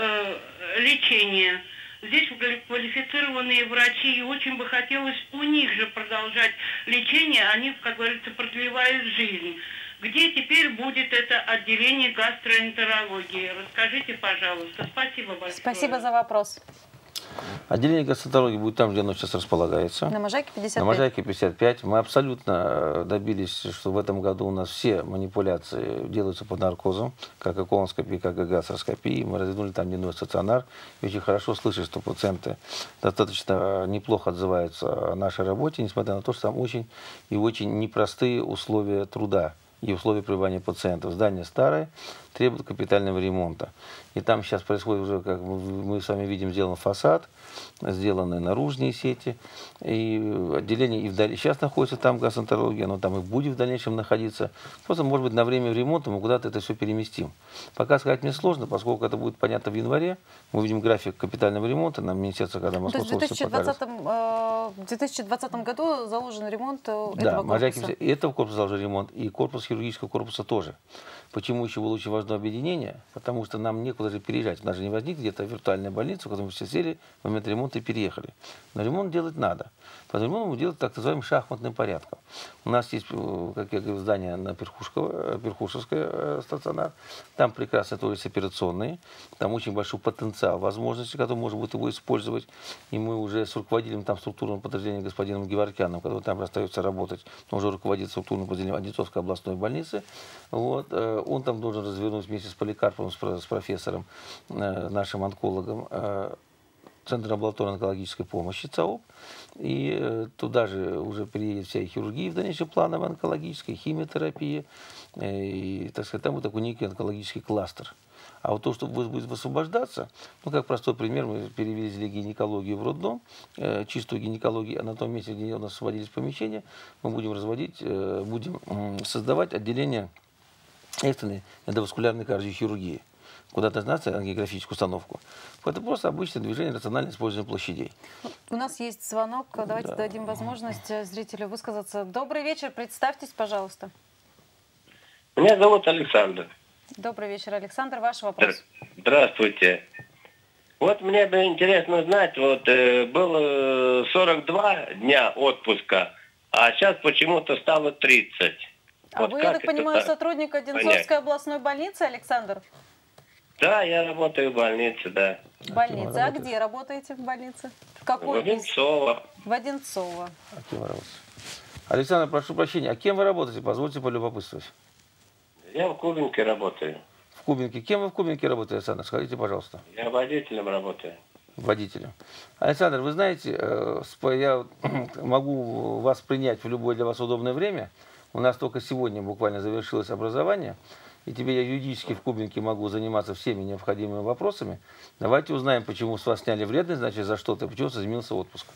лечение. Здесь квалифицированные врачи, и очень бы хотелось у них же продолжать лечение. Они, как говорится, продлевают жизнь. Где теперь будет это отделение гастроэнтерологии? Расскажите, пожалуйста. Спасибо большое. Спасибо за вопрос. Отделение гастроэнтерологии будет там, где оно сейчас располагается. На Можайке 55. На Можайке 55. Мы абсолютно добились, что в этом году у нас все манипуляции делаются под наркозом, как и колоноскопия, как и гастроскопия. Мы развернули там дневной стационар. И очень хорошо слышать, что пациенты достаточно неплохо отзываются о нашей работе, несмотря на то, что там очень и очень непростые условия труда и условия пребывания пациентов. Здание старое, требует капитального ремонта. И там сейчас происходит уже, как мы с вами видим, сделан фасад, сделаны наружные сети. И отделение и сейчас находится там гастроэнтерология, оно там и будет в дальнейшем находиться. Просто, может быть, на время ремонта мы куда-то это все переместим. Пока сказать мне сложно, поскольку это будет понятно в январе. Мы видим график капитального ремонта, нам министерство, когда Московского все покажет. В 2020 году заложен ремонт этого корпуса. И этого корпуса заложен ремонт, и корпус хирургического корпуса тоже. Почему еще было очень важно объединение? Потому что нам некуда же переезжать. У нас же не возник где-то виртуальная больница, в которой мы все сели в момент ремонта и переехали. Но ремонт делать надо. Поэтому ремонт мы делаем так называемым шахматным порядком. У нас есть, как я говорю, здание на Перхушевской стационар. Там прекрасные тоже операционные. Там очень большой потенциал возможностей, который можно будет его использовать. И мы уже с руководителем там структурного подразделения господином Геворкяном, который там остается работать, он уже руководит структурным подразделением Одинцовской областной больницы. Вот. Он там должен развернуть вместе с Поликарповым, с профессором, нашим онкологом, Центр амбулаторной онкологической помощи ЦАОП. И туда же уже приедет вся и хирургия в дальнейшем плановая онкологическая, химиотерапия. И, так сказать, там будет такой некий онкологический кластер. А вот то, что будет высвобождаться, ну, как простой пример, мы перевезли гинекологию в роддом, чистую гинекологию, а на том месте, где у нас освободились помещения, мы будем будем создавать отделение экстренной эндоваскулярной кардиохирургии. Куда-то знать ангиографическую установку. Это просто обычное движение, рациональное использование площадей. У нас есть звонок. Давайте дадим возможность зрителю высказаться. Добрый вечер. Представьтесь, пожалуйста. Меня зовут Александр. Добрый вечер, Александр. Ваш вопрос. Здравствуйте. Вот мне бы интересно знать, вот было 42 дня отпуска, а сейчас почему-то стало 30. А вот вы, я так понимаю, сотрудник Одинцовской областной больницы, Александр? Да, я работаю в больнице, да. В больнице. А где работаете в больнице? В какой? В Одинцово. В Одинцово. Александр, прошу прощения, а кем вы работаете? Позвольте полюбопытствовать. Я в Кубинке работаю. В Кубинке. Кем вы в Кубинке работаете, Александр? Скажите, пожалуйста. Я водителем работаю. Водителем. Александр, вы знаете, я могу вас принять в любое для вас удобное время. У нас только сегодня буквально завершилось образование. И тебе я юридически в Кубинке могу заниматься всеми необходимыми вопросами. Давайте узнаем, почему с вас сняли вредность, значит, за что-то, почему изменился отпуск.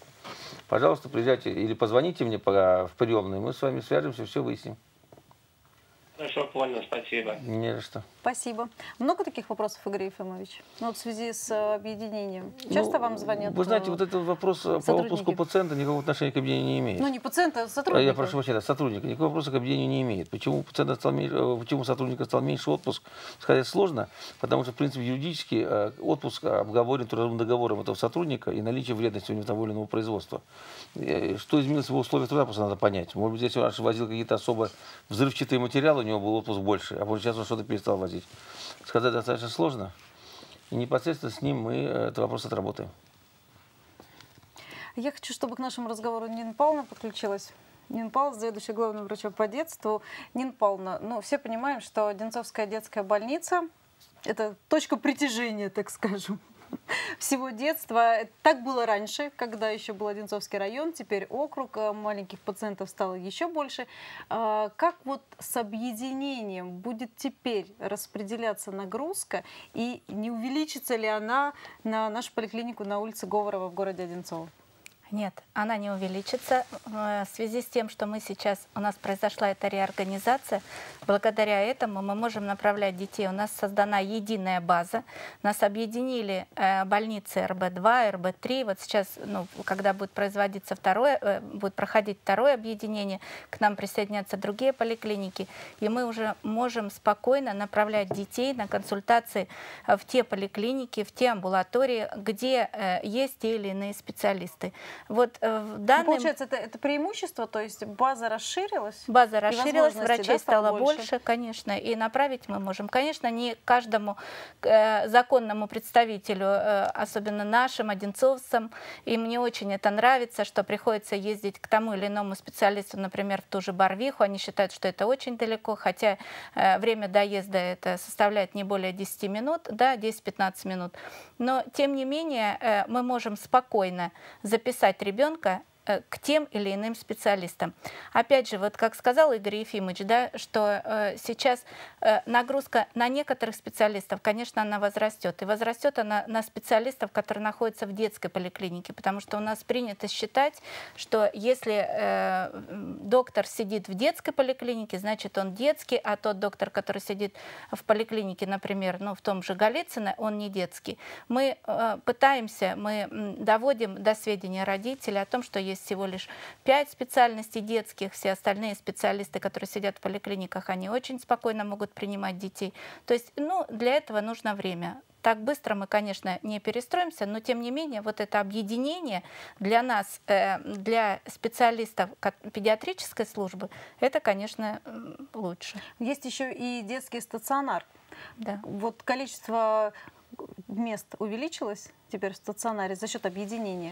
Пожалуйста, приезжайте или позвоните мне в приемную, мы с вами свяжемся, все выясним. Хорошо, понял, спасибо. Не за что. Спасибо. Много таких вопросов, Игорь Ефимович? Ну, вот в связи с объединением. Часто вам звонят? Вы знаете, вот этот вопрос по отпуску пациента никакого отношения к объединению не имеет. Ну, не пациента, а сотрудника. Я прошу прощения, сотрудника. Никакого вопроса к объединению не имеет. Почему почему сотрудника стал меньше отпуск, сказать сложно, потому что, в принципе, юридически отпуск обговорен трудовым договором этого сотрудника и наличие вредности у него того или иного производства. Что изменилось в его условиях труда, просто надо понять. Может быть, здесь он раньше возил какие-то особо взрывчатые материалы, у него был отпуск больше, а вот сейчас он что-то перестал возить. Сказать достаточно сложно. И непосредственно с ним мы этот вопрос отработаем. Я хочу, чтобы к нашему разговору Нина Павловна подключилась. Нина Павловна, заведующая главным врачом по детству. Нина Павловна, ну, все понимаем, что Одинцовская детская больница – это точка притяжения, так скажем, всего детства. Так было раньше, когда еще был Одинцовский район, теперь округ, маленьких пациентов стало еще больше. Как вот с объединением будет теперь распределяться нагрузка и не увеличится ли она на нашу поликлинику на улице Говорова в городе Одинцово? Нет, она не увеличится. В связи с тем, что у нас произошла эта реорганизация, благодаря этому мы можем направлять детей. У нас создана единая база. Нас объединили больницы РБ-2, РБ-3. Вот сейчас, когда будет проходить второе объединение, к нам присоединятся другие поликлиники, и мы уже можем спокойно направлять детей на консультации в те поликлиники, в те амбулатории, где есть те или иные специалисты. Вот Получается, это преимущество, то есть база расширилась? База расширилась, врачей стало больше, конечно, и направить мы можем. Конечно, не каждому законному представителю, особенно нашим, одинцовцам, им не очень это нравится, что приходится ездить к тому или иному специалисту, например, в ту же Барвиху. Они считают, что это очень далеко, хотя время доезда это составляет не более 10 минут, да, 10-15 минут. Но, тем не менее, мы можем спокойно записать ребенка к тем или иным специалистам. Опять же, вот как сказал Игорь Ефимович, да, что сейчас нагрузка на некоторых специалистов, конечно, она возрастет. И возрастет она на специалистов, которые находятся в детской поликлинике, потому что у нас принято считать, что если доктор сидит в детской поликлинике, значит, он детский, а тот доктор, который сидит в поликлинике, например, в том же Голицыно, он не детский. Мы пытаемся, мы доводим до сведения родителей о том, что есть всего лишь 5 специальностей детских, все остальные специалисты, которые сидят в поликлиниках, они очень спокойно могут принимать детей. То есть, для этого нужно время. Так быстро мы, конечно, не перестроимся, но тем не менее вот это объединение для нас, для специалистов педиатрической службы, это, конечно, лучше. Есть еще и детский стационар. Да. Вот количество мест увеличилось теперь в стационаре за счет объединения?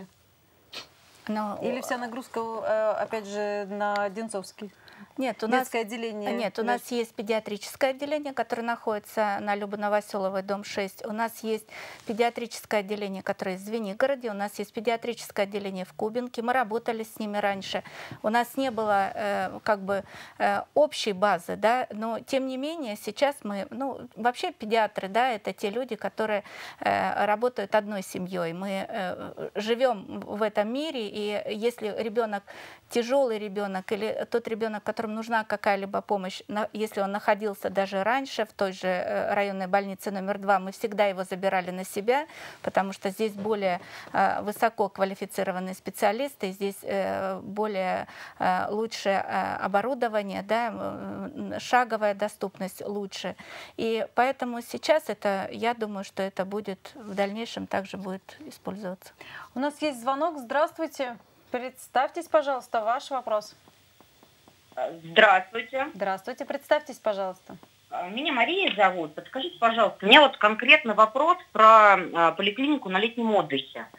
Или вся нагрузка, опять же, на Одинцовский? Нет, у детское отделение? Нет, у нас есть педиатрическое отделение, которое находится на Любо-Новоселовой, дом 6. У нас есть педиатрическое отделение, которое есть в Звенигороде. У нас есть педиатрическое отделение в Кубинке. Мы работали с ними раньше. У нас не было общей базы, да, но тем не менее сейчас мы, вообще педиатры, да, это те люди, которые работают одной семьей. Мы живем в этом мире, и если ребенок тяжелый ребенок или тот ребенок, которому нужна какая-либо помощь, если он находился даже раньше в той же районной больнице номер 2, мы всегда его забирали на себя, потому что здесь более высоко квалифицированные специалисты, здесь более лучшее оборудование, да, шаговая доступность лучше. И поэтому сейчас я думаю, что это будет в дальнейшем также будет использоваться. У нас есть звонок. Здравствуйте. Представьтесь, пожалуйста, ваш вопрос. Здравствуйте. Здравствуйте. Представьтесь, пожалуйста. Меня Мария зовут. Подскажите, пожалуйста, у меня вот конкретно вопрос про поликлинику на летнем отдыхе.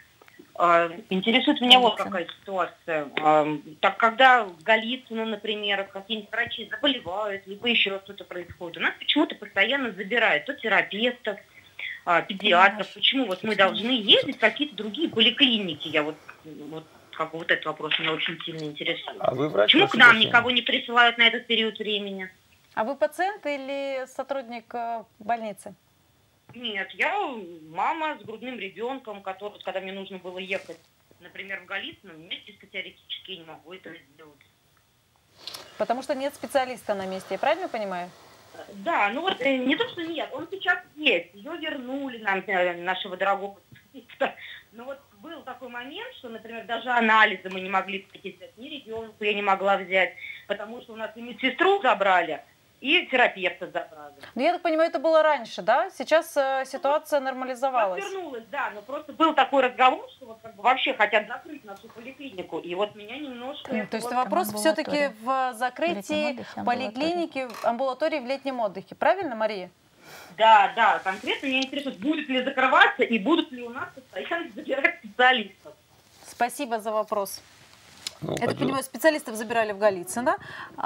Интересует меня вот какая ситуация. Так, когда в Голицыно, например, какие-нибудь врачи заболевают, либо еще что-то происходит, у нас почему-то постоянно забирают то терапевтов, педиатров. Почему вот мы должны ездить в какие-то другие поликлиники? Я вот этот вопрос меня очень сильно интересует. А вы врач? Почему к нам никого не присылают на этот период времени? А вы пациент или сотрудник больницы? Нет, я мама с грудным ребенком, который, когда мне нужно было ехать, например, в Голицыно, мне чисто теоретически не могу этого сделать. Потому что нет специалиста на месте, я правильно понимаю? Да, ну вот не то, что нет, он сейчас есть. Ее вернули нам, нашего дорогого специалиста. Но вот был такой момент, что, например, даже анализы мы не могли пройти, ни ребенку я не могла взять, потому что у нас и медсестру забрали, и терапевта забрали. Ну, я так понимаю, это было раньше, да? Сейчас ситуация нормализовалась. Вернулась, да, но просто был такой разговор, что вот как бы вообще хотят закрыть нашу поликлинику, и вот меня немножко... То есть вопрос все-таки в закрытии поликлиники, амбулатории в летнем отдыхе, правильно, Мария? Да, да, конкретно меня интересует, будет ли закрываться и будут ли у нас постоянно забирать специалистов. Спасибо за вопрос. Я так понимаю, специалистов забирали в Голицыно,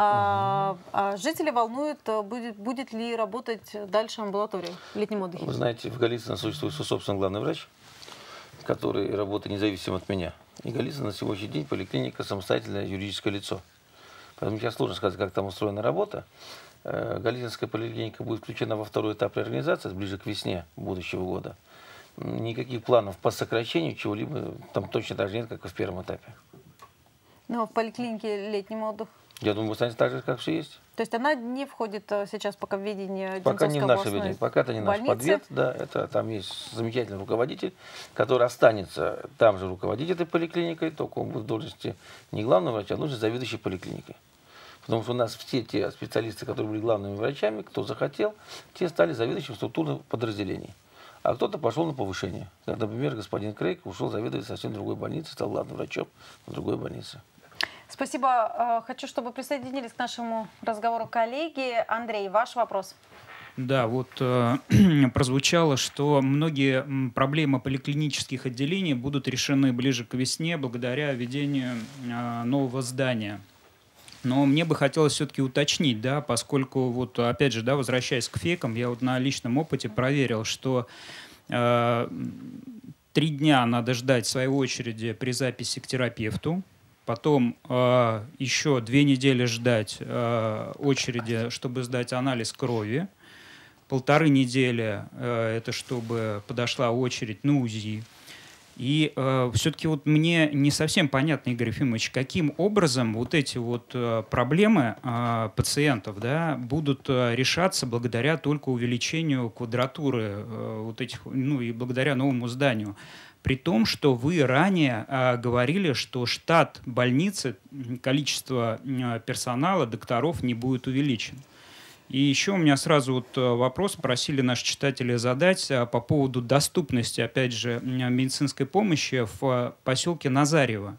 а жители волнуют, будет ли работать дальше амбулатория в летнем отдыхе. Вы знаете, в Голицыно существует собственный главный врач, который работает независимо от меня. И Голицыно на сегодняшний день поликлиника самостоятельное юридическое лицо. Поэтому сейчас сложно сказать, как там устроена работа. Голицынская поликлиника будет включена во второй этап реорганизации ближе к весне будущего года. Никаких планов по сокращению чего-либо там точно так же нет, как и в первом этапе. Ну, в поликлинике летнем отдых? Я думаю, останется так же, как все есть. То есть она не входит сейчас пока в ведение пока не в наше областной ведение, пока это не наш больницы. подвед. Да, это, там есть замечательный руководитель, который останется там же руководить этой поликлиникой, только он будет в должности не главного врача, а должности заведующей поликлиникой. Потому что у нас все те специалисты, которые были главными врачами, кто захотел, те стали заведующими структурных подразделений. А кто-то пошел на повышение. Как, например, господин Крейг ушел заведовать совсем другой больнице, стал главным врачом в другой больнице. Спасибо. Хочу, чтобы присоединились к нашему разговору коллеги. Андрей, ваш вопрос. Да, вот прозвучало, что многие проблемы поликлинических отделений будут решены ближе к весне благодаря введению нового здания. Но мне бы хотелось все-таки уточнить, да, поскольку, вот, опять же, да, возвращаясь к фейкам, я вот на личном опыте проверил, что 3 дня надо ждать своей очереди при записи к терапевту, потом еще 2 недели ждать очереди, чтобы сдать анализ крови, 1,5 недели это чтобы подошла очередь на УЗИ. И все-таки вот мне не совсем понятно, Игорь Ефимович, каким образом вот эти вот проблемы пациентов, да, будут решаться благодаря только увеличению квадратуры вот этих, ну и благодаря новому зданию. При том, что вы ранее говорили, что штат больницы, количество персонала, докторов не будет увеличен. И еще у меня сразу вот вопрос, просили наши читатели задать по поводу доступности, опять же, медицинской помощи в поселке Назарево.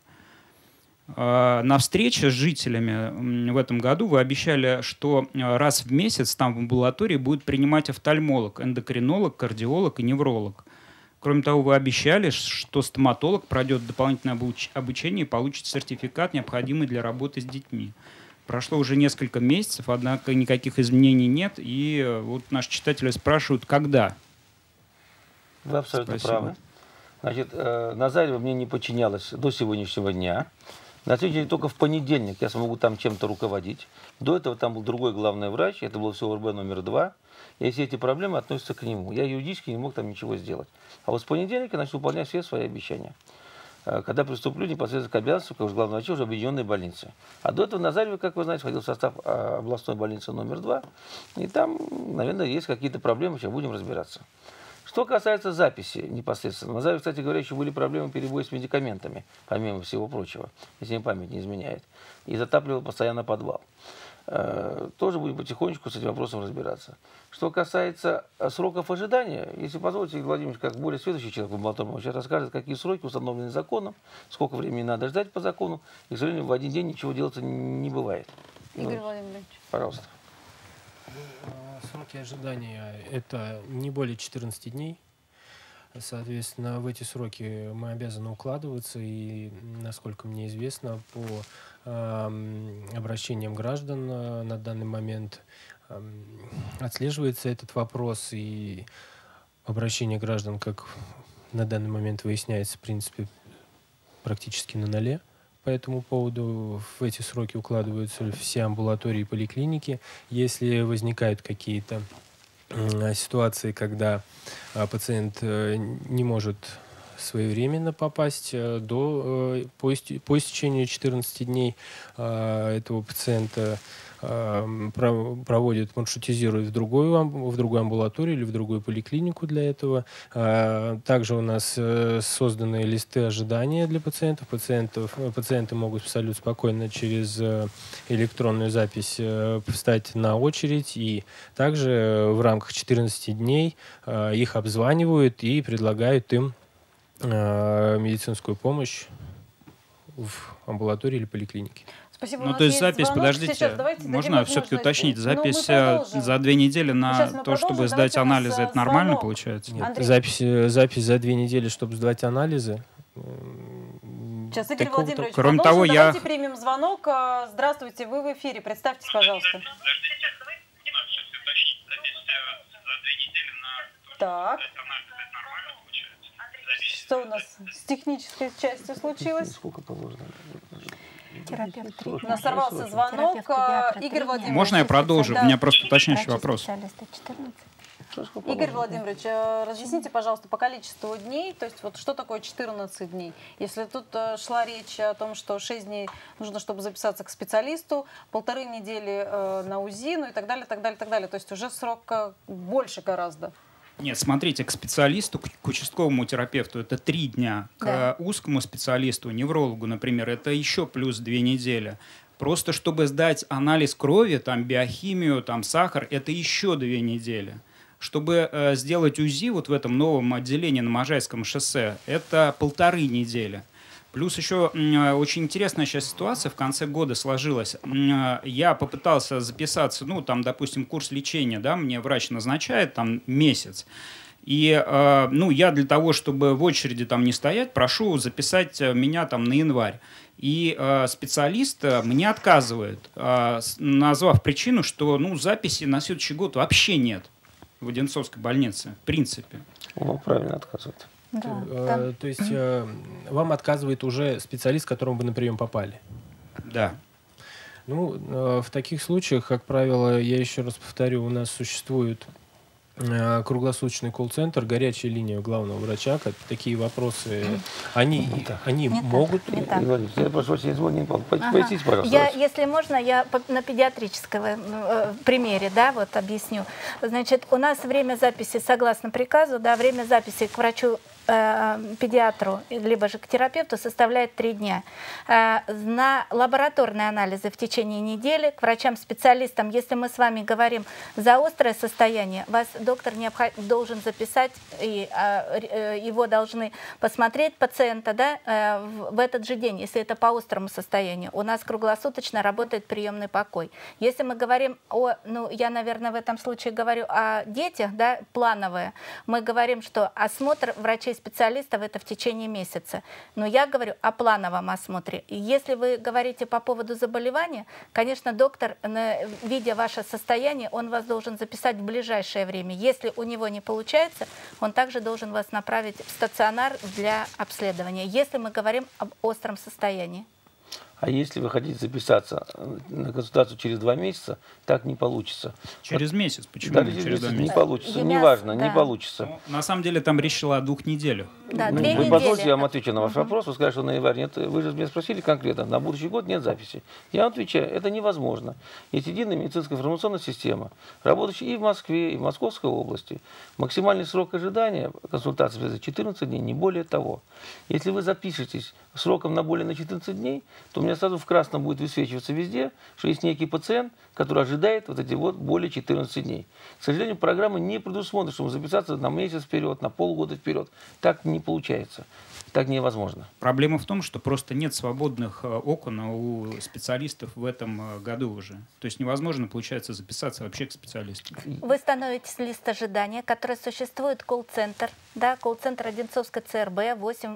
На встрече с жителями в этом году вы обещали, что раз в месяц там в амбулатории будет принимать офтальмолог, эндокринолог, кардиолог и невролог. Кроме того, вы обещали, что стоматолог пройдет дополнительное обучение и получит сертификат, необходимый для работы с детьми. Прошло уже несколько месяцев, однако никаких изменений нет. И вот наши читатели спрашивают, когда? Вы абсолютно правы. Значит, Назарево мне не подчинялось до сегодняшнего дня. На следующий день только в понедельник я смогу там чем-то руководить. До этого там был другой главный врач, это был СОРБ номер 2. И все эти проблемы относятся к нему. Я юридически не мог там ничего сделать. А вот с понедельника я начал выполнять все свои обещания. Когда приступлю непосредственно к обязанностям, как главного врача уже объединенной больницы. А до этого Назарево, как вы знаете, входил в состав областной больницы номер 2. И там, наверное, есть какие-то проблемы, сейчас будем разбираться. Что касается записи непосредственно. В Назарево, кстати говоря, еще были проблемы перебоя с медикаментами, помимо всего прочего, если мне память не изменяет. И затапливал постоянно подвал. Тоже будем потихонечку с этим вопросом разбираться. Что касается сроков ожидания, если позволите, Игорь Владимирович, как более следующий человек в амбулатории, сейчас расскажет, какие сроки установлены законом, сколько времени надо ждать по закону. И, к сожалению, в один день ничего делаться не бывает. Игорь Владимирович. Пожалуйста. Сроки ожидания – это не более 14 дней. Соответственно, в эти сроки мы обязаны укладываться. И, насколько мне известно, по обращениям граждан на данный момент отслеживается этот вопрос. И обращение граждан, как на данный момент выясняется, в принципе, практически на нуле. По этому поводу в эти сроки укладываются все амбулатории и поликлиники. Если возникают какие-то ситуации, когда пациент не может своевременно попасть по истечению 14 дней этого пациента проводят, маршрутизируют в другую амбулаторию или в другую поликлинику для этого. Также у нас созданы листы ожидания для пациентов. Пациенты могут абсолютно спокойно через электронную запись встать на очередь, и также в рамках 14 дней их обзванивают и предлагают им медицинскую помощь в амбулатории или поликлинике. Спасибо. Ну, то есть запись, звонок. подождите, Сейчас, можно все-таки уточнить, запись за 2 недели на то, чтобы сдать анализы, это нормально получается? Нет, запись за 2 недели, чтобы сдать анализы. Сейчас, Игорь Владимирович, кроме того, давайте примем звонок. Здравствуйте, вы в эфире, представьтесь, пожалуйста. Так. Что у нас с технической частью случилось? Сколько положено? У нас сорвался звонок. Игорь Владимирович. Можно я продолжу? У меня просто уточняющий вопрос. Игорь Владимирович, разъясните, пожалуйста, по количеству дней, то есть вот что такое 14 дней? Если тут шла речь о том, что 6 дней нужно, чтобы записаться к специалисту, 1,5 недели на УЗИ, ну и так далее, так далее, так далее. То есть уже срок больше гораздо. Нет, смотрите, к специалисту, к участковому терапевту это 3 дня, к узкому специалисту, неврологу, например, это еще плюс 2 недели. Просто чтобы сдать анализ крови, там биохимию, там сахар, это еще 2 недели. Чтобы сделать УЗИ вот в этом новом отделении на Можайском шоссе, это 1,5 недели. Плюс еще очень интересная сейчас ситуация в конце года сложилась. Я попытался записаться, ну, там, допустим, курс лечения, да, мне врач назначает, там, месяц. И, ну, я для того, чтобы в очереди там не стоять, прошу записать меня там на январь. И специалист мне отказывает, назвав причину, что, ну, записи на следующий год вообще нет в Одинцовской больнице, в принципе. Он правильно отказывает. Да, то есть вам отказывает уже специалист, к которому вы на прием попали? Да. Ну, в таких случаях, как правило, я еще раз повторю, у нас существует круглосуточный колл-центр, горячая линия главного врача. Такие вопросы, они могут... Я прошу вас, поясните, пожалуйста. Если можно, я на педиатрическом примере, да, вот объясню. Значит, у нас время записи, согласно приказу, да, время записи к врачу педиатру, либо же к терапевту составляет 3 дня. На лабораторные анализы в течение недели, к врачам-специалистам, если мы с вами говорим за острое состояние, вас доктор должен записать, и его должны посмотреть пациента, да, в этот же день, если это по острому состоянию. У нас круглосуточно работает приемный покой. Если мы говорим о, ну, я, наверное, в этом случае говорю о детях, да, плановое, мы говорим, что осмотр врачей-специалистов это в течение месяца. Но я говорю о плановом осмотре. И если вы говорите по поводу заболевания, конечно, доктор, видя ваше состояние, он вас должен записать в ближайшее время. Если у него не получается, он также должен вас направить в стационар для обследования, если мы говорим об остром состоянии. А если вы хотите записаться на консультацию через 2 месяца, так не получится. Через месяц? Почему? Да, через месяц не получится. Неважно, не получится. Ну, на самом деле там речь шла о 2 неделях. Да, 2 недели. Вы позвольте, я вам отвечу на ваш вопрос. Вы сказали, что на январь нет. Вы же меня спросили конкретно, на будущий год нет записи. Я вам отвечаю, это невозможно. Есть единая медицинская информационная система, работающая и в Москве, и в Московской области. Максимальный срок ожидания консультации 14 дней, не более того. Если вы запишетесь сроком на более 14 дней, то у меня сразу в красном будет высвечиваться везде, что есть некий пациент, который ожидает вот эти вот более 14 дней. К сожалению, программа не предусмотрена, чтобы записаться на месяц вперед, на полгода вперед. Так не получается. Так невозможно. Проблема в том, что просто нет свободных окон у специалистов в этом году уже. То есть невозможно, получается, записаться вообще к специалисту. Вы становитесь в лист ожидания, который существует, колл-центр, да, колл-центр Одинцовской ЦРБ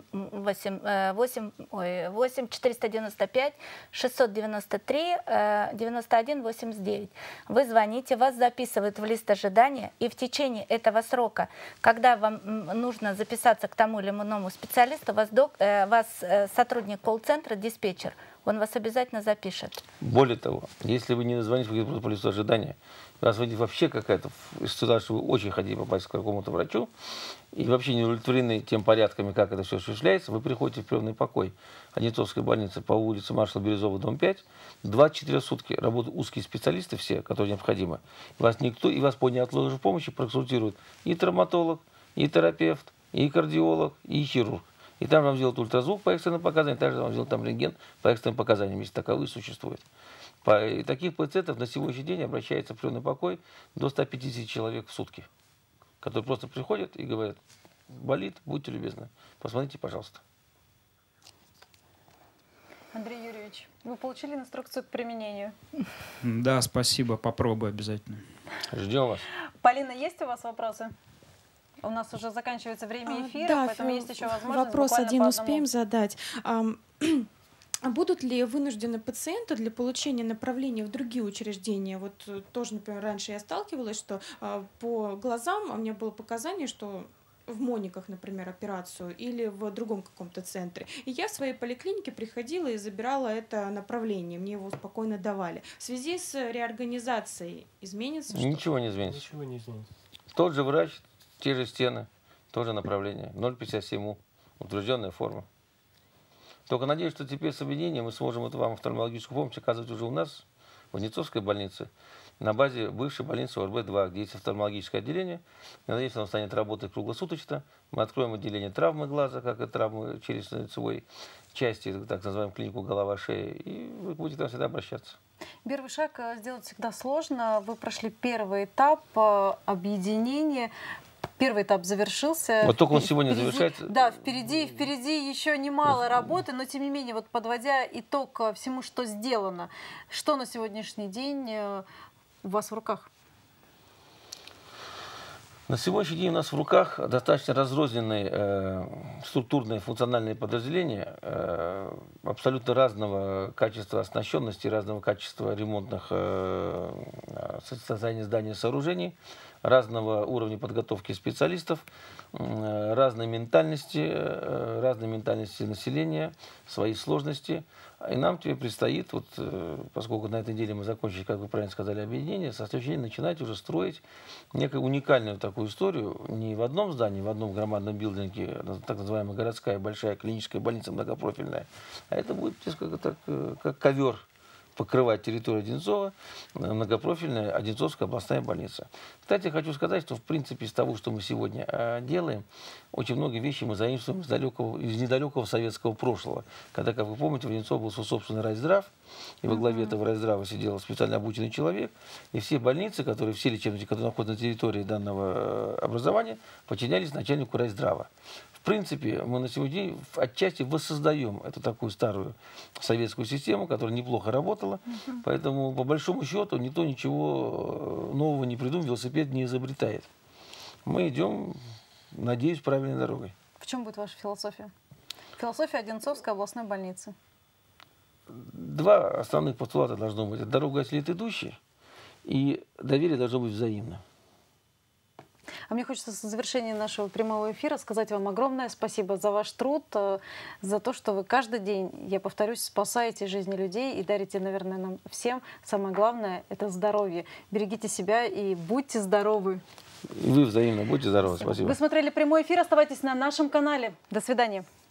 8-495 693 91 89. Вы звоните, вас записывают в лист ожидания, и в течение этого срока, когда вам нужно записаться к тому или иному специалисту, вас сотрудник колл-центра, диспетчер, он вас обязательно запишет. Более того, если вы не назвоните по листу ожидания, у вас выйдет вообще какая-то ситуация, что вы очень хотите попасть к какому-то врачу, и вообще не удовлетворены тем порядками, как это все осуществляется, вы приходите в приемный покой Одинцовской больницы по улице маршала Березова, дом 5, 24 сутки работают узкие специалисты все, которые необходимы. Вас никто, и вас по неотложной помощи проконсультирует и травматолог, и терапевт, и кардиолог, и хирург. И там вам сделают ультразвук по экстренным показаниям, также вам сделают там рентген по экстренным показаниям, если таковые существуют. И таких пациентов на сегодняшний день обращается в приемный покой до 150 человек в сутки, которые просто приходят и говорят: болит, будьте любезны, посмотрите, пожалуйста. Андрей Юрьевич, вы получили инструкцию к применению? Да, спасибо, попробую обязательно. Ждем вас. Полина, есть у вас вопросы? У нас уже заканчивается время эфира, да, поэтому есть еще возможность. Вопрос один успеем задать. Будут ли вынуждены пациенты для получения направления в другие учреждения? Вот тоже, например, раньше я сталкивалась, что по глазам у меня было показание, что в Мониках, например, операцию или в другом каком-то центре. И я в своей поликлинике приходила и забирала это направление. Мне его спокойно давали. В связи с реорганизацией изменится что-то? Ничего не изменится. Ничего не изменится. Тот же врач, те же стены, тоже направление. 0,57, утвержденная форма. Только надеюсь, что теперь с объединением мы сможем вам офтальмологическую помощь оказывать уже у нас, в Одинцовской больнице, на базе бывшей больницы ОРБ-2, где есть офтальмологическое отделение. Я надеюсь, оно станет работать круглосуточно. Мы откроем отделение травмы глаза, как и травмы челюстно-лицевой части, так называемую клинику голова-шея, и вы будете там всегда обращаться. Первый шаг сделать всегда сложно. Вы прошли первый этап объединения. Первый этап завершился. Вот только он сегодня завершается. Да, впереди еще немало работы, но тем не менее, вот подводя итог всему, что сделано, что на сегодняшний день у вас в руках? На сегодняшний день у нас в руках достаточно разрозненные структурные функциональные подразделения абсолютно разного качества оснащенности, разного качества ремонтных состояния зданий и сооружений, разного уровня подготовки специалистов, разной ментальности населения, свои сложности. И нам теперь предстоит, вот, поскольку на этой неделе мы закончили, как вы правильно сказали, объединение, со следующего дня начинать уже строить некую уникальную такую историю не в одном здании, в одном громадном билдинге, так называемая городская большая клиническая больница многопрофильная, а это будет несколько так, как ковер покрывать территорию Одинцова, многопрофильная Одинцовская областная больница. Кстати, хочу сказать, что в принципе из того, что мы сегодня делаем, очень много вещей мы заимствуем из недалекого советского прошлого. Когда, как вы помните, в Одинцово был свой собственный райздрав, и во главе этого райздрава сидел специально обученный человек, и все больницы, все лечебные, которые находятся на территории данного образования, подчинялись начальнику райздрава. В принципе, мы на сегодня день отчасти воссоздаем эту такую старую советскую систему, которая неплохо работала. Поэтому, по большому счету, никто ничего нового не придумал, велосипед не изобретает. Мы идем, надеюсь, правильной дорогой. В чем будет ваша философия? Философия Одинцовской областной больницы. Два основных постулата должно быть. Это дорога осилит идущий, и доверие должно быть взаимно. А мне хочется в завершении нашего прямого эфира сказать вам огромное спасибо за ваш труд, за то, что вы каждый день, я повторюсь, спасаете жизни людей и дарите, наверное, нам всем. Самое главное – это здоровье. Берегите себя и будьте здоровы. И вы взаимно будьте здоровы. Спасибо. Вы смотрели прямой эфир. Оставайтесь на нашем канале. До свидания.